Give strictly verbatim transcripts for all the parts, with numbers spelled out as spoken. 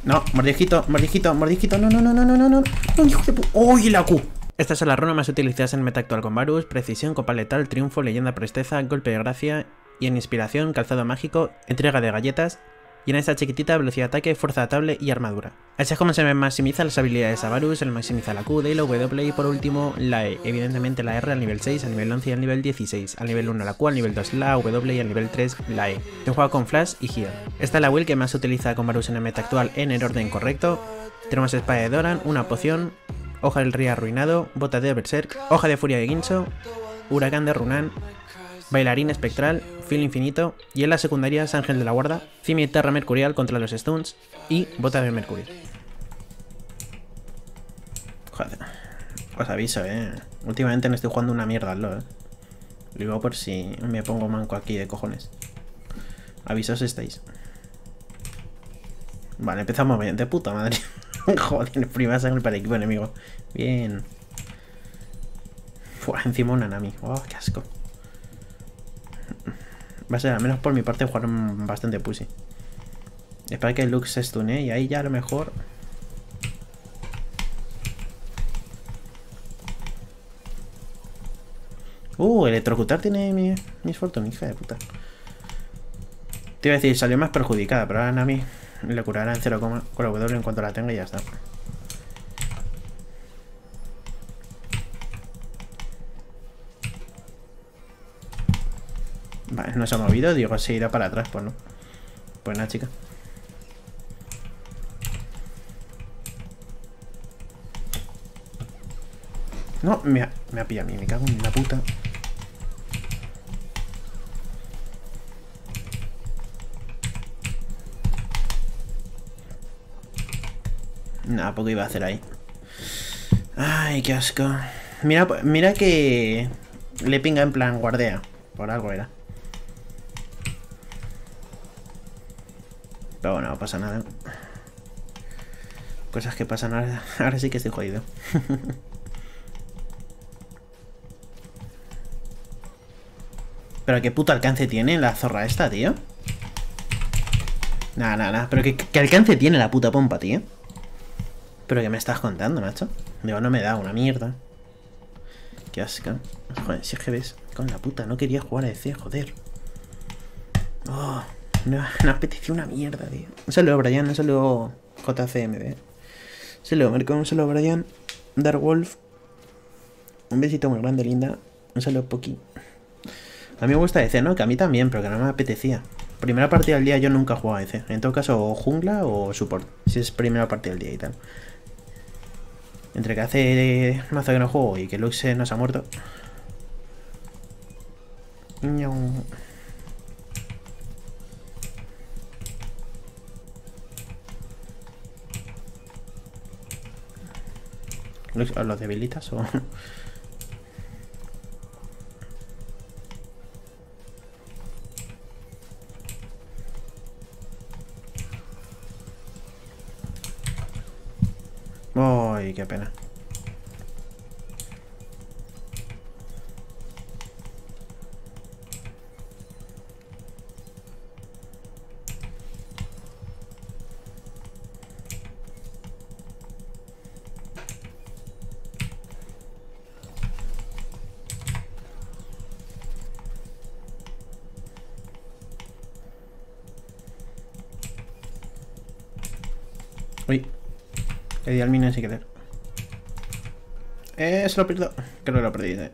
No, mordisquito, mordisquito, mordisquito. No, no, no, no, no, no, no. No, hijo de pu... ¡Uy, la Q! Estas son las runas más utilizadas en el meta actual con Varus: precisión, copa letal, triunfo, leyenda presteza, golpe de gracia y en inspiración, calzado mágico, entrega de galletas y en esta chiquitita velocidad de ataque, fuerza atable y armadura. Así es como se maximiza las habilidades a Varus, se le maximiza la Q, D, la W y por último la E. Evidentemente la R al nivel seis, al nivel once y al nivel dieciséis. Al nivel uno la Q, al nivel dos la W y al nivel tres la E. Se juega con flash y heal. Esta es la build que más se utiliza con Varus en el meta actual en el orden correcto. Tenemos espada de Doran, una poción, hoja del rey arruinado, bota de berserk, hoja de furia de Guinso, huracán de Runan, bailarín espectral, fil infinito y en las secundarias ángel de la guarda, cimitarra mercurial contra los stuns y bota de mercurio. Joder, os aviso, eh. Últimamente no estoy jugando una mierda al LoL, eh. Lo digo por si me pongo manco aquí de cojones. Avisos estáis. Vale, empezamos bien, de puta madre. Joder, prima sangre para el equipo enemigo. Bien. Fua, encima una Nami. Oh, qué asco. Va a ser, al menos por mi parte, jugar bastante pussy. Espera que el Lux se stune y ahí ya a lo mejor... Uh, electrocutar tiene mi, mis fortune, hija de puta. Te iba a decir, salió más perjudicada, pero ahora Nami le curará en cero, con la W en cuanto la tenga y ya está. Vale, no se ha movido, digo, se irá para atrás, pues no. Pues nada, chica. No, me ha, me ha pillado a mí, me cago en la puta. Nada, poco iba a hacer ahí. Ay, qué asco. Mira, mira que le pinga en plan guardea. Por algo era. Pero bueno, no pasa nada. Cosas que pasan ahora. Ahora sí que estoy jodido. Pero qué puto alcance tiene la zorra esta, tío. Nada, nada, nada. Pero qué, qué alcance tiene la puta pompa, tío. Pero qué me estás contando, macho. Digo, no me da una mierda. Qué asco. Joder, si es que ves. Con la puta, no quería jugar a E C, joder. Oh, no, no apeteció una mierda, tío. Un saludo a Brian, un saludo J C M D. Un saludo Merco, un saludo a Brian. Darkwolf. Un besito muy grande, linda. Un saludo Poki. A mí me gusta E C, ¿no? Que a mí también, pero que no me apetecía. Primera partida del día yo nunca he jugado a E C. En todo caso, o jungla o support. Si es primera partida del día y tal. Entre que hace mazo que no juego y que Lux no se ha muerto. No. ¿Lux los debilitas o...? Uy, qué pena. Uy, le di al minion sin querer. Eh, se lo pierdo. Creo que lo perdí, eh.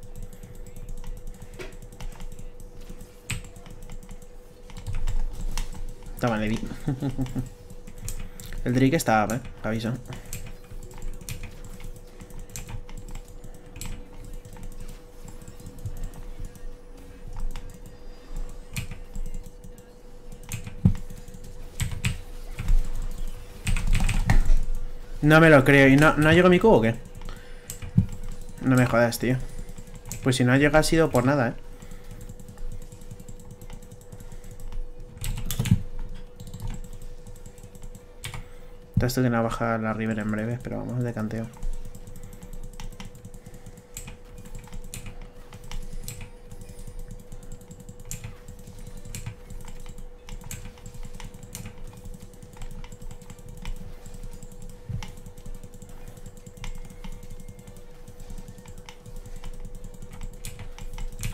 Toma, le di. El Drake está, eh, aviso. No me lo creo. ¿Y no, no llegó mi cubo o qué? No me jodas, tío. Pues si no llega ha sido por nada, eh. Esto que no baja la river en breve, pero vamos de canteo.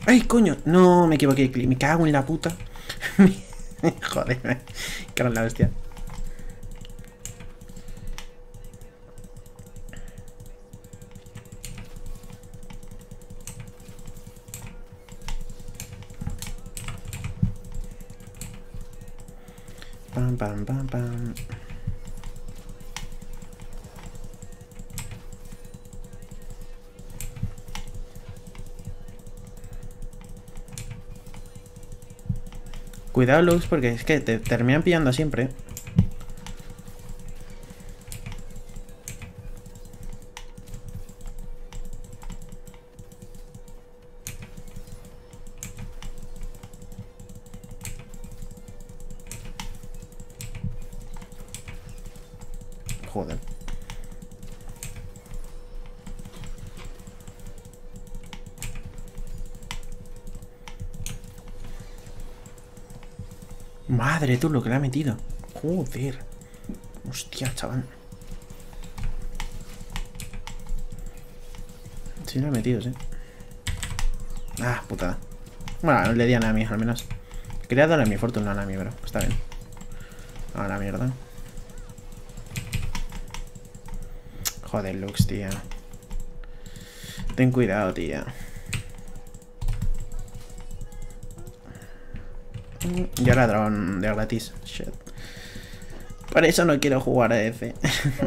¡Ay, coño! No, me equivoqué. Me cago en la puta. Joder, me cago en la bestia. Pam, pam, pam, pam. Cuidado, Lux, porque es que te terminan pillando siempre. Joder. Madre, tú lo que le ha metido. Joder. Hostia, chaval. Sí lo ha metido, sí. Ah, putada. Bueno, no le di a Nami, al menos. Quería darle mi fortuna a Nami, bro. Está bien. A la mierda. Joder, Lux, tía. Ten cuidado, tía. Y ahora dragón de gratis. Shit. Por eso no quiero jugar a F.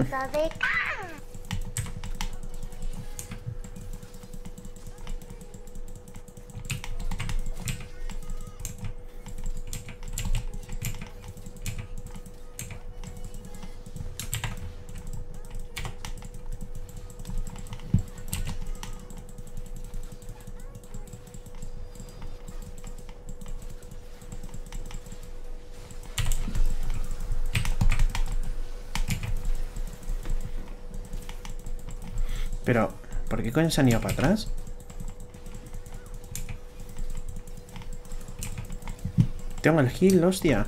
Pero, ¿por qué coño se han ido para atrás? Tengo el heal, hostia.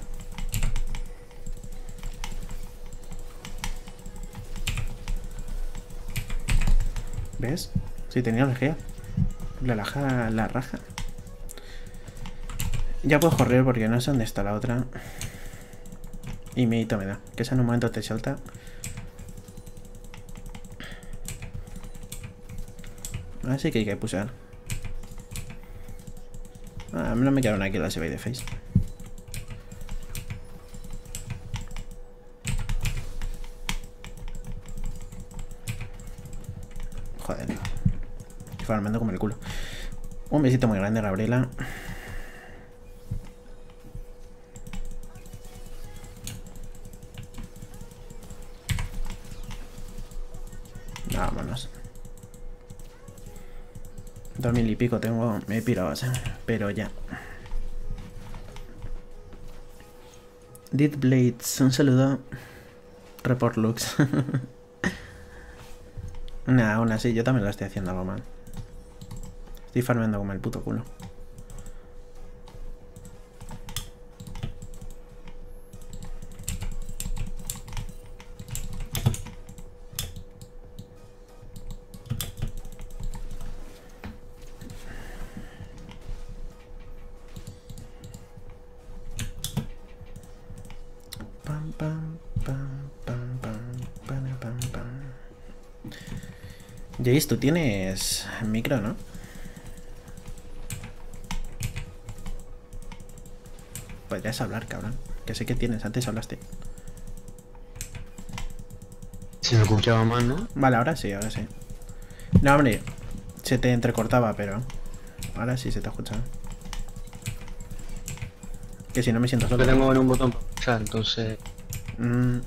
¿Ves? Sí, tenía el heal. La raja, la raja. Ya puedo correr porque no sé dónde está la otra. Y medito me da. Que esa en un momento te salta. Así que hay que pulsar. Ah, no me quedaron aquí las de face. Joder. Estoy farmando como el culo. Un besito muy grande, Gabriela. Vámonos. Dos mil y pico tengo. Me he pirado, pero ya. Dead Blades, un saludo. Report Lux. Nah, aún así, yo también lo estoy haciendo algo mal. Estoy farmeando como el puto culo. Pam, pam, pam, pam, pam, pam, pam, pam. Jace, tú tienes micro, ¿no? Podrías hablar, cabrón. Que sé que tienes, antes hablaste. Se me escuchaba más, ¿no? Vale, ahora sí, ahora sí. No, hombre, se te entrecortaba, pero ahora sí se te escucha. Que si no me siento solo. Yo tengo en un botón para escuchar, entonces... Mm.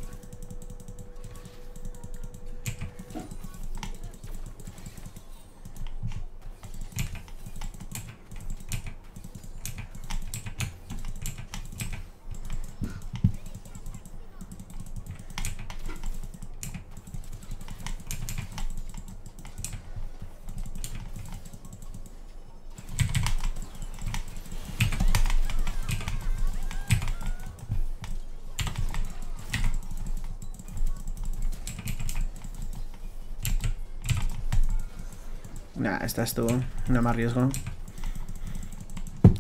Nah, estás tú. No me arriesgo.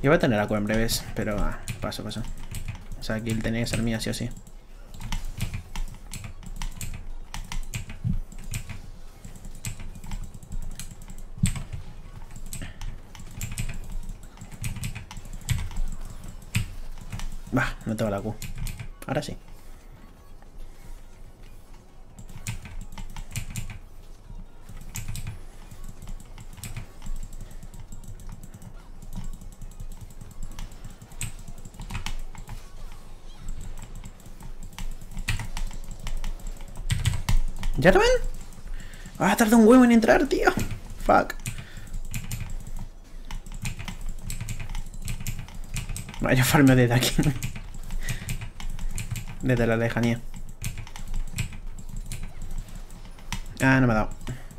Yo voy a tener Aqua en breves, pero ah, paso, paso. O sea, aquí tenía que ser mía sí o sí. Bah, no tengo la Q. Ahora sí. ¿Jarvan? Ah, tarda un huevo en entrar, tío. Fuck. Vaya farmeo desde aquí. Desde la lejanía. Ah, no me ha dado.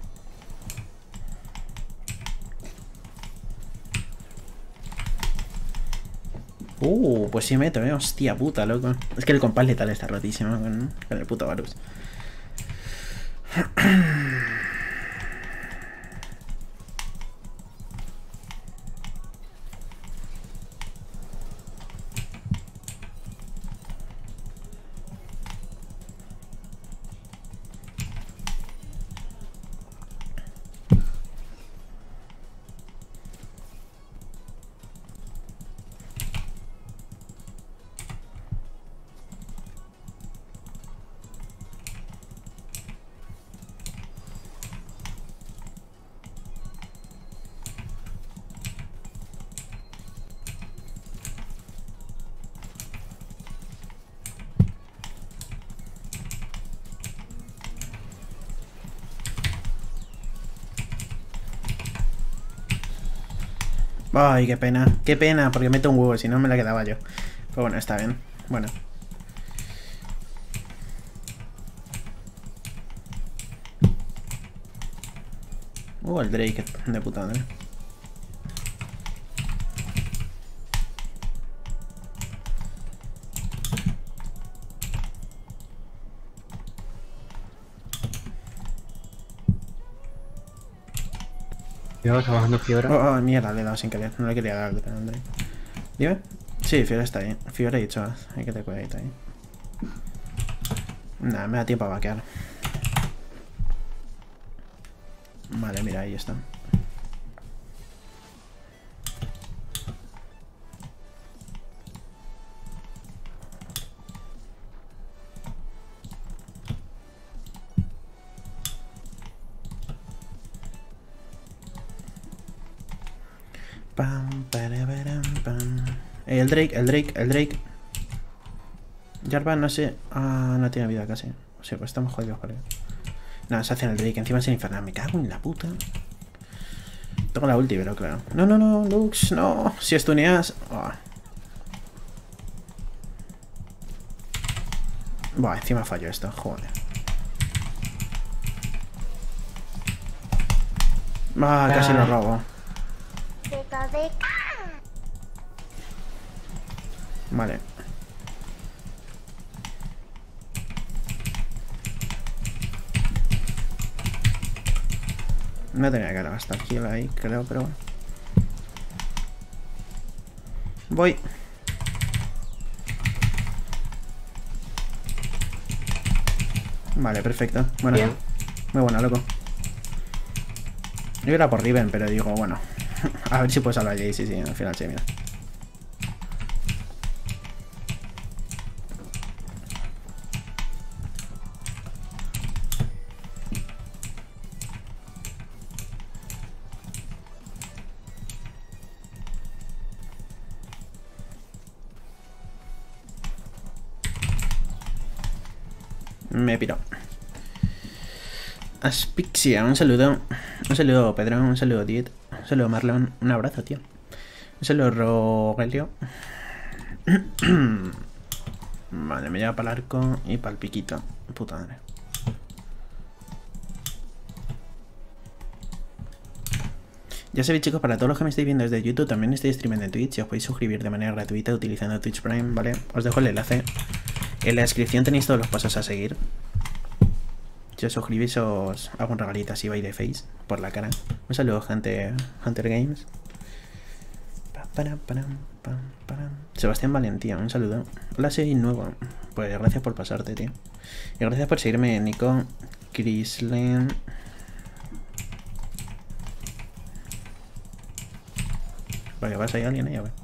Uh, pues sí meto, eh. Hostia puta, loco. Es que el compás letal está rotísimo con, con el puto Varus. Ay, qué pena, qué pena, porque meto un huevo, si no me la quedaba yo. Pero bueno, está bien. Bueno. Uh, el Drake de puta madre. Yo está bajando Fiora. Oh, oh, mierda, le he dado sin querer. No le quería dar al Drake. ¿Dime? Sí, Fiora está ahí. Fiora y Choaz. Hay que tener cuidadito ahí. Nada, me da tiempo a vaquear. Vale, mira, ahí está. Pam, para, para, pam. Eh, el Drake, el Drake, el Drake. Jarvan, no sé. Ah, no tiene vida casi. O sea, pues estamos jodidos, joder. Nada, se hacen el Drake. Encima es el infernal. Me cago en la puta. Tengo la ulti, pero claro. No, no, no, Lux, no. Si estuneas. Oh. Buah, encima fallo esto, joder. Ah, casi ah. lo robo. Vale. No tenía que gastar heal ahí, creo, pero bueno. Voy. Vale, perfecto. Bueno, bien. Muy bueno, loco. Yo era por Riven, pero digo, bueno. A ver si puedo salvar a Jay, sí, sí, al final sí, mira. Me piro. Asfixia, un saludo. Un saludo, Pedro. Un saludo, Diet. Un saludo, Marlon. Un abrazo, tío. Un saludo, Rogelio. Vale, me lleva para el arco y para el piquito. Puta madre. Ya sabéis, chicos, para todos los que me estáis viendo desde YouTube, también estoy streamando en Twitch y os podéis suscribir de manera gratuita utilizando Twitch Prime, ¿vale? Os dejo el enlace. En la descripción tenéis todos los pasos a seguir. Si os suscribís os hago un regalito así by the face por la cara. Un saludo, gente, Hunter Games. Pa, Para, para, para, para. Sebastián Valentía, un saludo. Hola, soy nuevo. Pues gracias por pasarte, tío. Y gracias por seguirme, Nico. Crislen. Vale, vas ahí alguien ahí, a ver.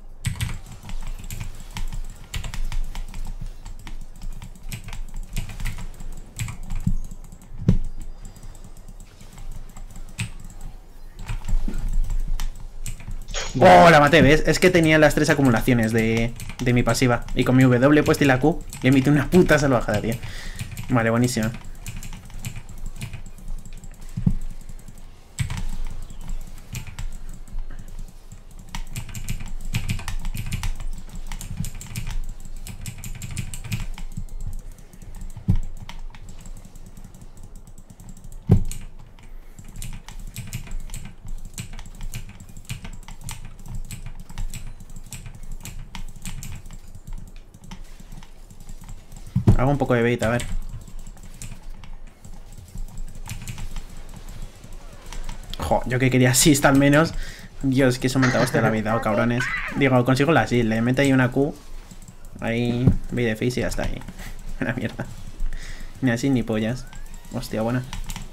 ¡Oh, la maté! ¿Ves? Es que tenía las tres acumulaciones de, de mi pasiva. Y con mi W he puesto y la Q y emite una puta salvajada, tío. Vale, buenísimo. Hago un poco de bait, a ver. Jo, yo que quería assist al menos. Dios, que eso me ha hostia la vida, oh, cabrones. Digo, consigo la assist, le meto ahí una Q. Ahí, bait de face y ya está ahí. Una mierda. Ni así ni pollas. Hostia, buena.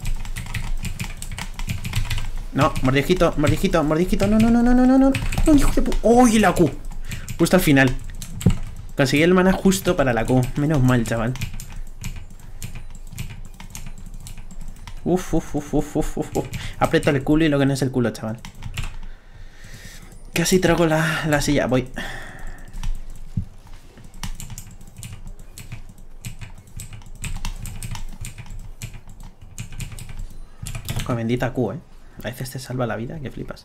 No, mordijito, mordijito, mordijito. No, no, no, no, no, no, no. No, hijo de pu... ¡Uy, la Q! Justo al final. Conseguí el mana justo para la Q. Menos mal, chaval. Uf, uf, uf, uf, uf, uf. Aprieto el culo y lo que no es el culo, chaval. Casi trago la, la silla. Voy. Con bendita Q, eh. A veces te salva la vida, que flipas.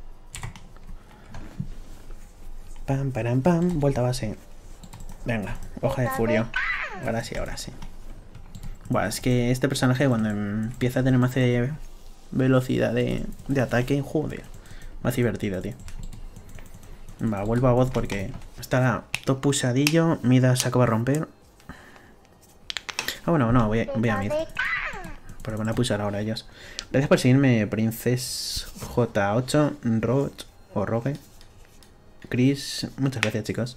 Pam, pam, pam. Vuelta a base. Venga, hoja de furio. Ahora sí, ahora sí. Buah, es que este personaje cuando empieza a tener más de velocidad de, de ataque, joder, más divertido, tío. Va, vuelvo a bot porque está todo pusadillo. Mida se acaba de romper. Ah, bueno, no, voy a, voy a mid. Pero van a pulsar ahora ellos. Gracias por seguirme, Princes J ocho, Rod o Rogue. Chris, muchas gracias, chicos.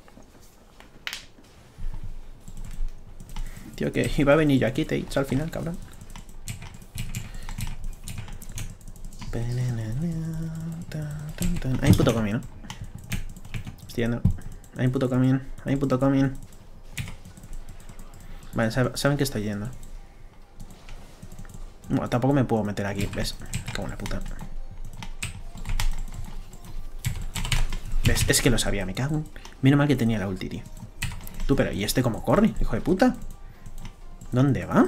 Tío, que iba a venir yo aquí, te he dicho al final, cabrón. Hay un puto camino. Estoy yendo. Hay un puto camino. Hay un puto camino. Vale, saben que estoy yendo. Bueno, tampoco me puedo meter aquí, ¿ves? Como una puta. ¿Ves? Es que lo sabía, me cago en... Menos mal que tenía la ulti, tío. Tú, pero ¿y este cómo corre? Hijo de puta. ¿Dónde va?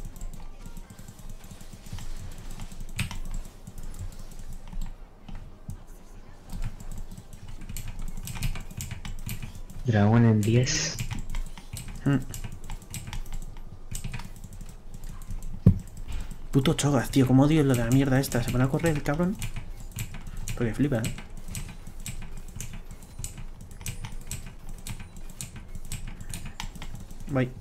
Dragón en diez. Hmm. Puto Chogas, tío. Como odio lo de la mierda esta. Se pone a correr el cabrón. Porque flipa, ¿eh? Bye.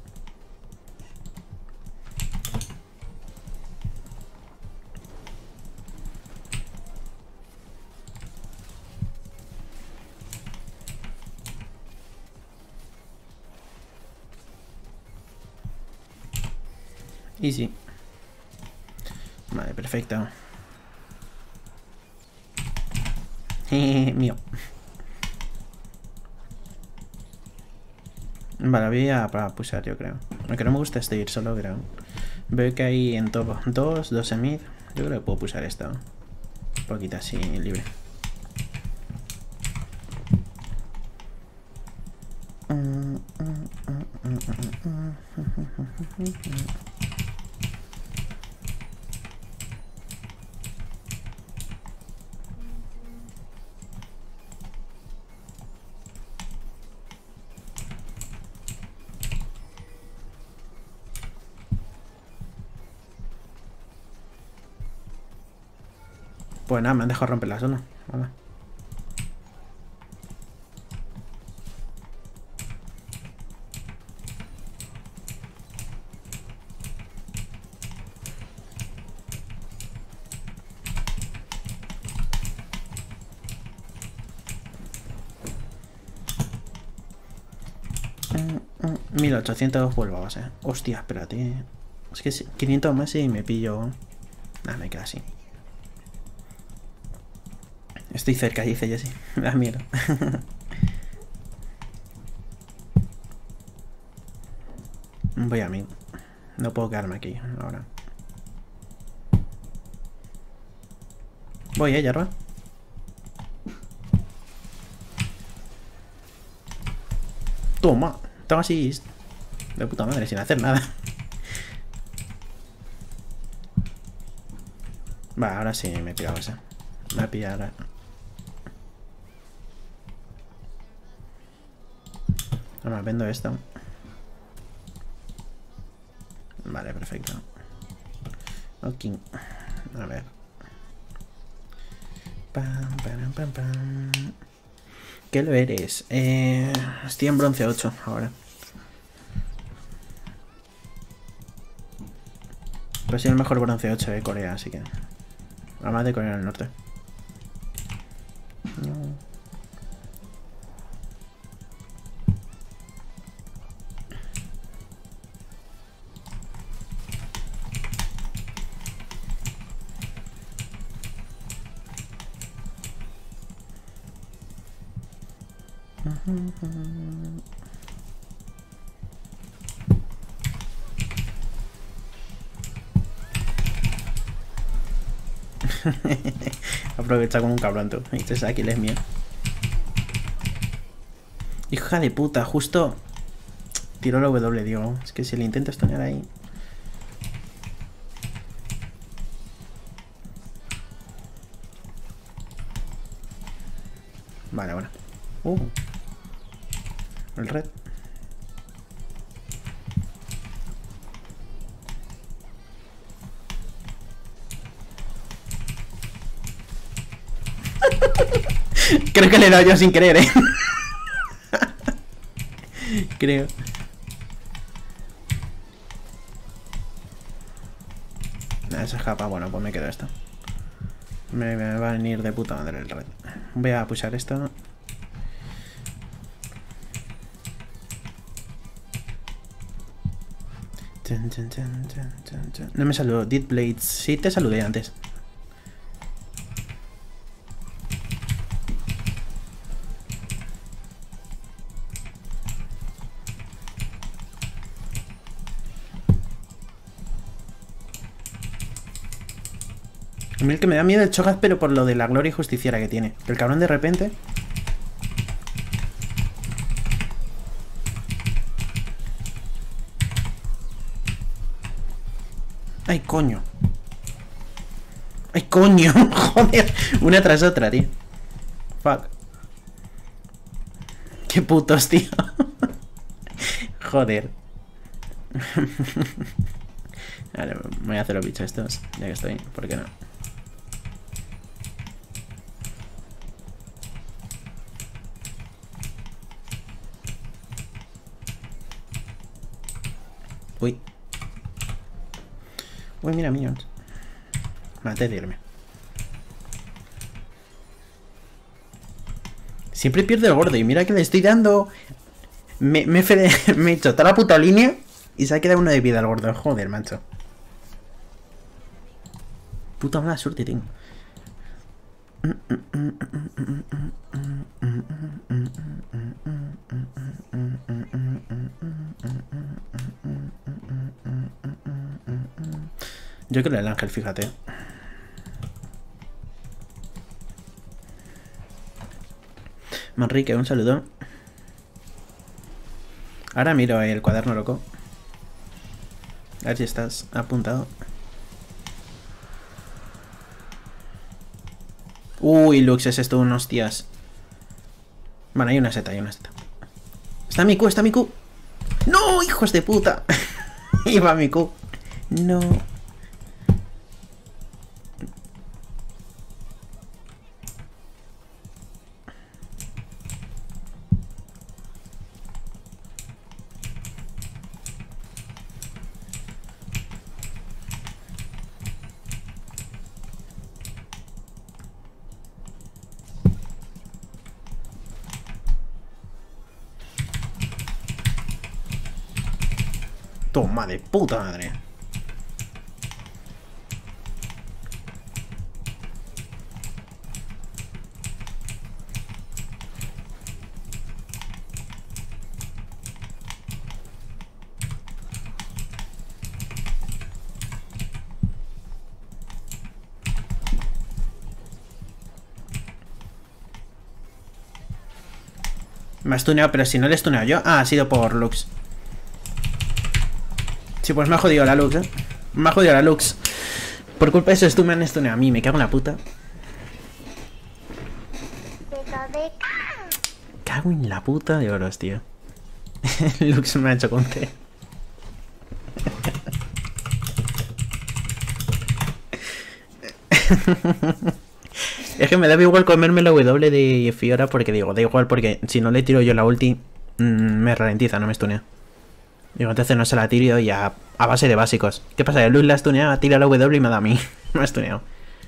Easy. Vale, perfecto. Mío. Vale, voy a para pulsar, yo creo. Aunque no me gusta este ir solo, creo. Veo que hay en top dos, dos en mid. Yo creo que puedo pulsar esto. Un poquito así, libre. Pues nada, me han dejado romper la zona. Vale. mil ochocientos vuelvo a base. Hostia, espérate. Es que quinientos más y me pillo. Nada, me queda así. Estoy cerca, dice Jesse. Me da miedo. Voy a mí. No puedo quedarme aquí ahora. Voy, eh, Yarba. Toma. Toma así. De puta madre, sin hacer nada. Va, ahora sí me he pillado esa. Me voy a pillar. Ahora vendo esto. Vale, perfecto. Ok. A ver. Pam, pam, pam, pam. ¿Qué lo eres? Eh, estoy en bronce ocho ahora. Pero soy el mejor bronce ocho de Corea, así que... Además de Corea del Norte. No. Aprovecha como un cabrón tú. Este aquí es mío. Hija de puta, justo tiró la W, digo. Es que si le intento estonear ahí. Vale, bueno. Uh. El red. Creo que le he dado yo sin querer, eh. Creo. Nah, esa japa, bueno, pues me quedo esto. Me, me va a venir de puta madre el red. Voy a pushar esto. No me saludó. Dead Blades. Sí, te saludé antes. A mí el que me da miedo es Cho'Gath, pero por lo de la gloria y justiciera que tiene. Que el cabrón de repente... ¡Ay, coño! ¡Ay, coño! Joder. Una tras otra, tío. Fuck. ¡Qué putos, tío! Joder. Vale, voy a hacer los bichos estos, ya que estoy. ¿Por qué no? Uy. Uy, mira, minions. Mate de irme. Siempre pierde el gordo y mira que le estoy dando... Me, me, me he hecho toda la puta línea y se ha quedado uno de vida al gordo. Joder, macho. Puta mala suerte tengo. Yo creo el ángel, fíjate. Manrique, un saludo. Ahora miro el cuaderno loco. A ver si estás apuntado. Uy, Lux, es esto unos hostias. Bueno, hay una seta, hay una seta. Está mi Q, está mi Q. ¡No, hijos de puta! Iba mi Q. No. Toma de puta madre. Me has tuneado, pero si no le he tuneado yo. Ah, ha sido por Lux. Sí, pues me ha jodido la Lux, eh. Me ha jodido la Lux. Por culpa de eso, tú me han stuneado a mí. Me cago en la puta. Cago en la puta de oros, tío. Lux me ha hecho con T. Es que me da igual comerme la W de Fiora porque digo, da igual porque si no le tiro yo la ulti mmm, me ralentiza, no me stunea. Digo, entonces no se la tiro y a, a base de básicos. ¿Qué pasa? El Luz la stunea, tira la W y me da a mí. Me ha stuneado.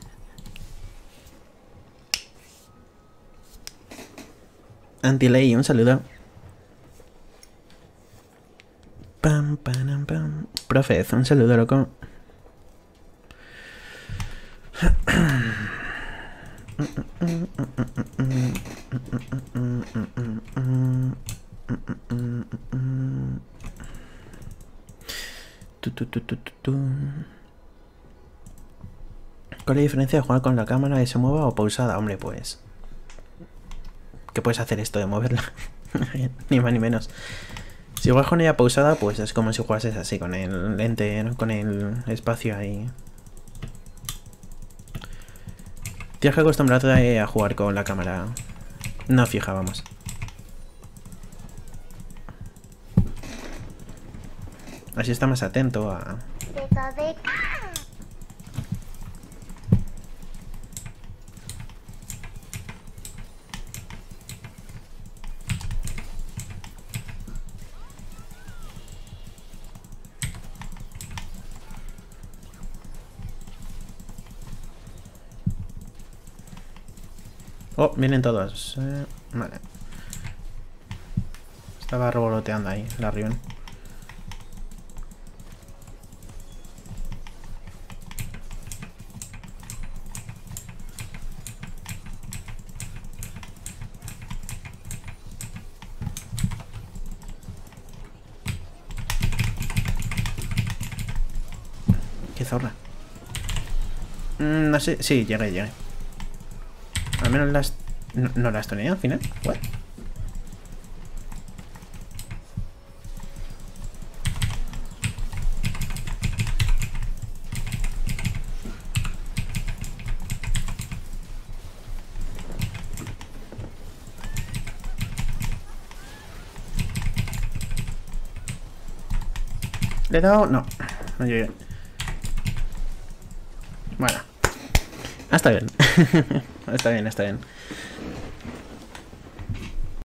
Antilei, un saludo. Pam, pam, pam. Profez, un saludo, loco. ¿Cuál es la diferencia de jugar con la cámara y se mueva o pausada? Hombre, pues... ¿qué puedes hacer esto de moverla? Ni más ni menos. Si juegas con ella pausada, pues es como si jugases así, con el lente, ¿no? Con el espacio ahí. Tienes que acostumbrarte a jugar con la cámara no fija, vamos. Así está más atento a... Oh, vienen todos. Eh, vale. Estaba revoloteando ahí, la Riven. Qué zorra. Mm, no sé, sí, llegué, llegué. Al menos las... No, no las toneé al final. What? ¿Le he dado? No. No llegué. Bueno. Ah, está bien. Está bien, está bien.